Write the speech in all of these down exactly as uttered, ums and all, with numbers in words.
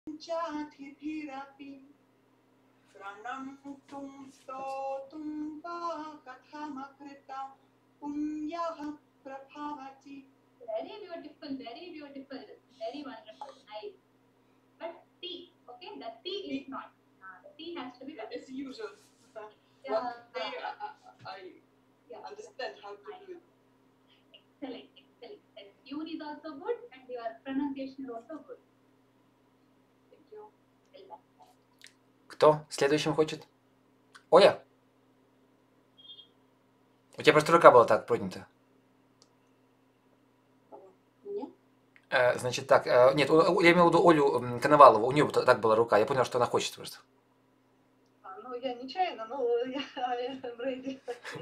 Chathipirapi Pranamtum stotum va kathamakrita punyaha prabhavati. Very beautiful, very beautiful, very wonderful, nice. But T, okay, the T is not. Uh, the T has to be. It's usual. Yeah. One day I, I, I Yeah. understand how to do it. Excellent, excellent. And tune is also good, and your pronunciation is also good. Thank you. Кто следующим хочет? Оля? У тебя просто рука была так поднята. Нет? Э, значит так, э, нет, у- я имел в виду Олю Коновалову, у нее вот так была рука, я понял, что она хочет просто. А, ну, я нечаянно, но я I'm ready.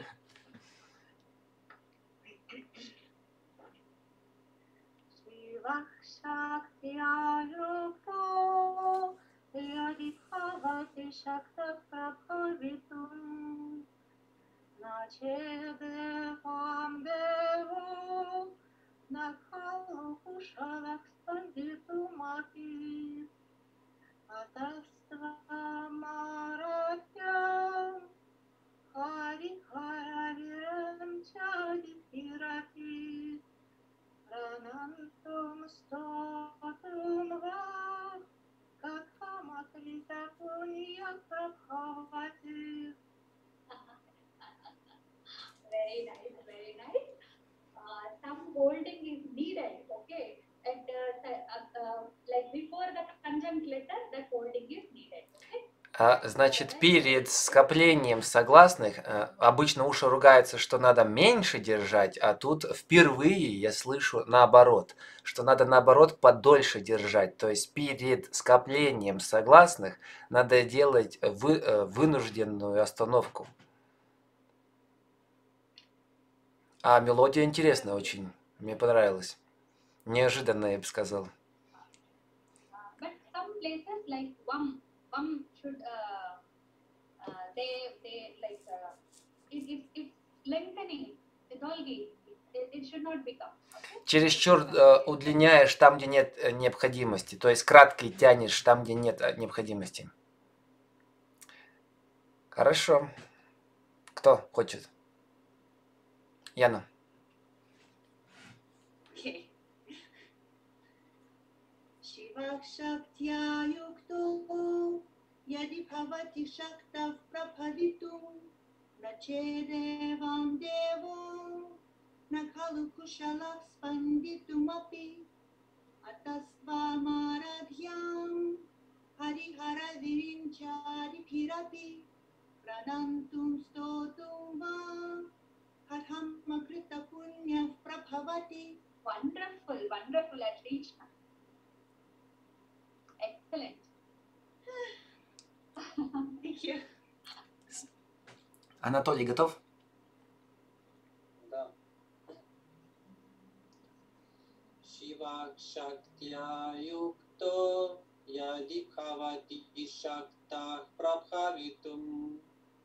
Shivakshaktyayukto yadibhavati shakta prabhavitum nachedevam devo nakhalu kushalak spanditumati atastvamaratyam hari haraviram chadipirati Pranantum stotum va kathamakrita punya prabhavati. Very nice, very nice. Uh, some holding is needed, okay? And uh, uh, uh, like before the conjunct letter, that holding is needed, okay? А, значит, перед скоплением согласных э, обычно уши ругаются, что надо меньше держать, а тут впервые я слышу наоборот, что надо наоборот подольше держать. То есть перед скоплением согласных надо делать вы, э, вынужденную остановку. А мелодия интересная очень, мне понравилась. Неожиданно, я бы сказал. But some places like Vam, Vam should, uh, uh, they, they like, uh, it, it, it's lengthening, the dolgi, it, it should not become. Okay? Чересчур э, удлиняешь там, где нет э, необходимости. То есть краткий тянешь там, где нет э, необходимости. Хорошо. Кто хочет? Яна. Okay. Shivakshaktya-yukto yadi bhavati shakta prabhavitum nachedevam devo nakhalu kushalak spanditumapi atasvamaradhyam harihara virinchadipirapi pranantum stotum va kathamakrita punya prabhavati. Wonderful, wonderful, отлично. Excellent. Thank you. Анатолий готов? Да. Shivakshaktya-yukto yadi bhavati shakta prabhavitum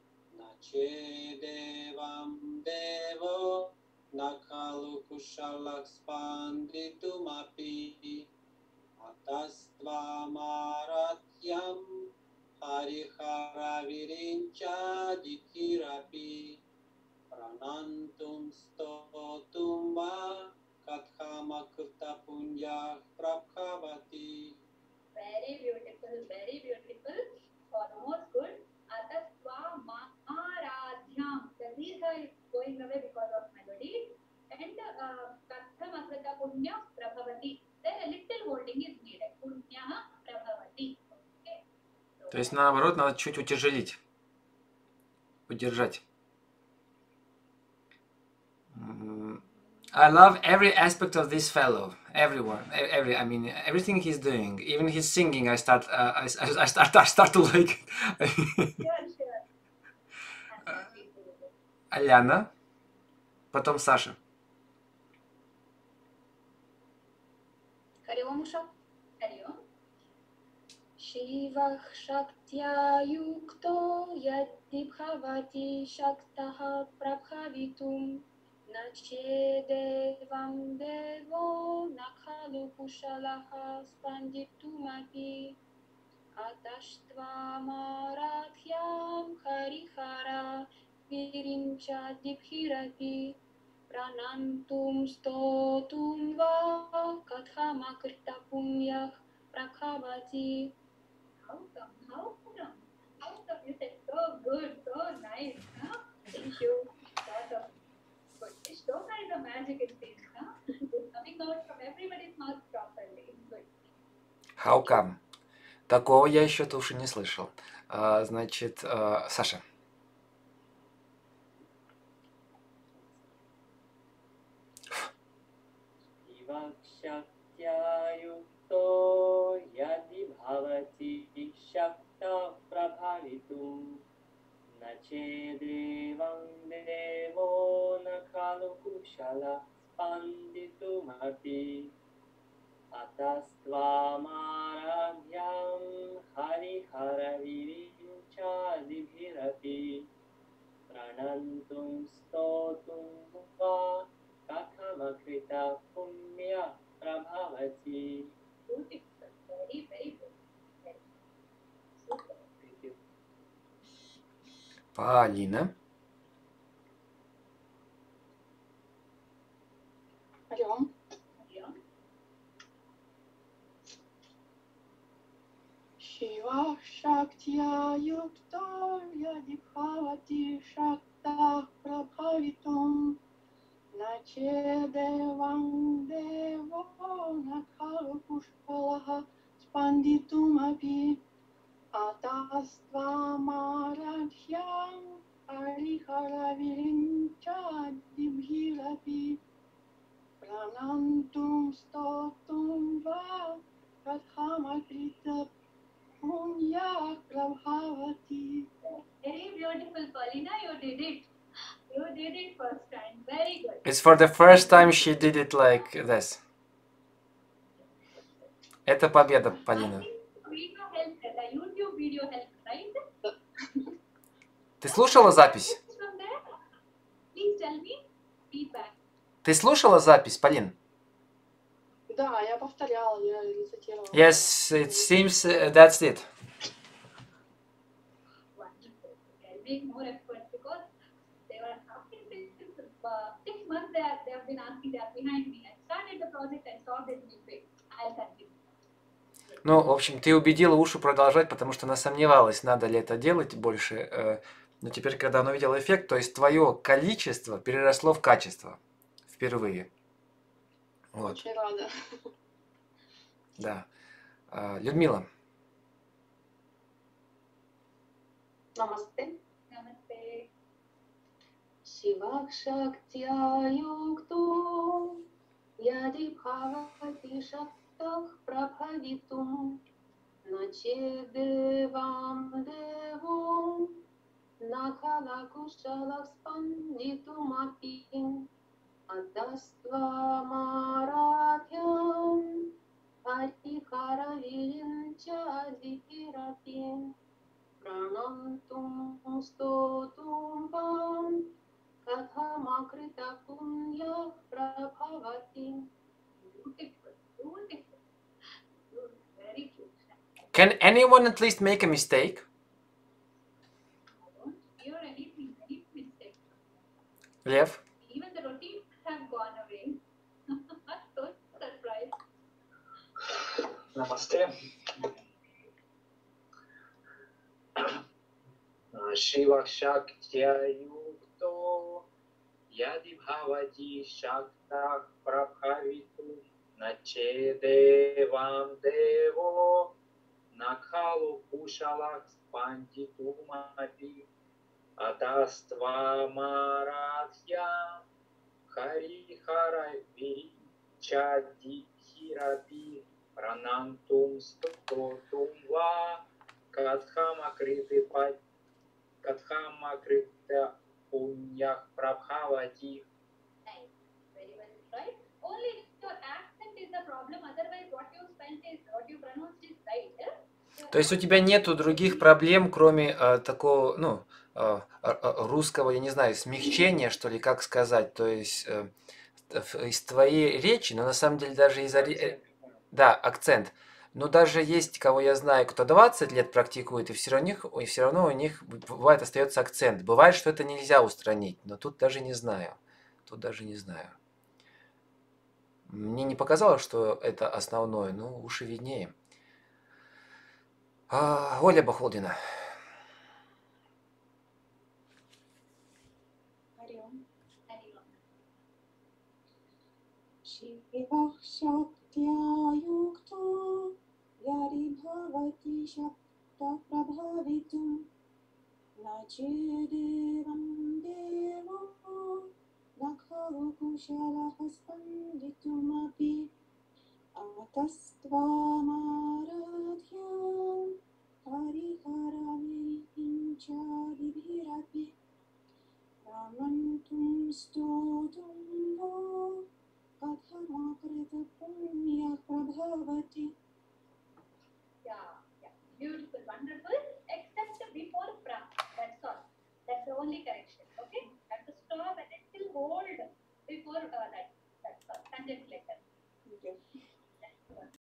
nachedevam devo nakhalu kushalak spanditumapi atastvamaratyam harihara virinchadipirapi pranantum stotum va kathamakrita punya prabhavati. Very beautiful, very beautiful. Almost good. Atasva Maharadhyam. The Disa is going away because of melody. And Kathamakrita Punya Prabhavati. Then a little holding is needed. Punya Prabhavati. Okay. So, То есть наоборот надо чуть утяжелить. Удержать. I love every aspect of this fellow. Everyone, every, I mean, everything he's doing, even his singing, I start, uh, I, I start, I start to like it. sure, sure. Аляна, потом Саша. Hari Om Usha. Hari Om. Shivah Shaktya Yukto Yadi Bhavati Shaktaha Prabhavitum Nachedevam devo nakhalu kushalaha spanditumati atashtvamaratyam harihara virincha dibhirati pranantum stotum va kathamakrita punyah prakhavati. How come? How come? How come? You said so good, so nice, huh? Thank you. Lot of good. This shloka is a magic it seems, huh? It's coming out from everybody's mouth properly. Good. How come? Такого я еще тоже не слышал. А, значит, а, Саша. Ивакшактяюкто яди бхавати шакта прабхавитум начедевам дево накалу кушала спандитумапи атаствамарадьям харихаравиринчадибхирапи pranantum stotum va kathamakrita punya prabhavati. Beautiful. Very, very good. Very super. Thank you. Полина. Орем. Yeah. Shiva Shaktya Yukta Yadibhavati Shakta Prabhavitum Nachedevam Devo Nakhalu Pushpalaha Spanditumapi Atastvamaradhyam Harihara Virincha Dibhirapi Pranantum Stotum Va Kathamakrita Punya Prabhavati. Very beautiful, Paulina. You did it. You did it first time. Very good. It's for the first time she did it like this. Это победа, Полина. I think video helped. The YouTube video helped, right? Ты слушала запись? From there, please tell me feedback. Ты слушала запись, Полин? Да, я повторяла, я рецитировала. Yes, it seems uh, that's it. Wonderful. I'll make more effort because they were asking since uh, six months they have, they have been asking, they are behind me. I started the project, I saw this midway. I'll continue. Ну, в общем, ты убедила Ушу продолжать, потому что она сомневалась, надо ли это делать больше. э, Но теперь, когда она увидела эффект, то есть твое количество переросло в качество впервые. Вот, Очень рада. да. А, Людмила. Намасте. Namaste. Shivakshaktya yukto yadi bhavati shaktah prabhavitum nachedevam devo nakala kushala spanditumapi adastva maratyam harihara virincha dikirati pranantum stotum vam kathamakrita punya prabhavati. Beautiful. Beautiful. Good. Very good. Can anyone at least make a mistake? I don't hear anything, any mistake. Лев? Even the routines have gone away. So surprised. Намасте. Шивакшактя юкто яди бхавати шактах прабхавиту начедевам дево накалу кушалах спандитумапи атаства марадхья харихара виричади хирапи пранантум стотум ва катхамакриты пати Kathamakritta punyah prabhavati. Nice. Very well right. Only your accent is the problem. Otherwise, what you spent is what you pronounced is right. Yeah? То есть у тебя нету других проблем, кроме э, такого, ну, э, э, русского, я не знаю, смягчения, что ли, как сказать, то есть э, в- из твоей речи, но на самом деле даже из... ори- э, Да, акцент. Но даже есть, кого я знаю, кто двадцать лет практикует, и все равно, у них- и все равно у них бывает остается акцент. Бывает, что это нельзя устранить, но тут даже не знаю. Тут даже не знаю. Мне не показалось, что это основное, ну уж и виднее. А, Оля Бахолдина. Hari ओम् शिवः शक्त्या युक्तो यदि भवति शक्तः प्रभावितुं न चेदेवं देवो न खलु कुशलः स्पन्दितुमपि अतस्त्वामाराध्यां हरिहरविरिञ्चादिभिरपि रमन्तुं स्तोतुं वो कथमकृतपुण्यः प्रभवति. Yeah, yeah. Beautiful, wonderful. Except before pra. That's all. That's the only correction. Okay? Have to stop and then still hold before uh, that.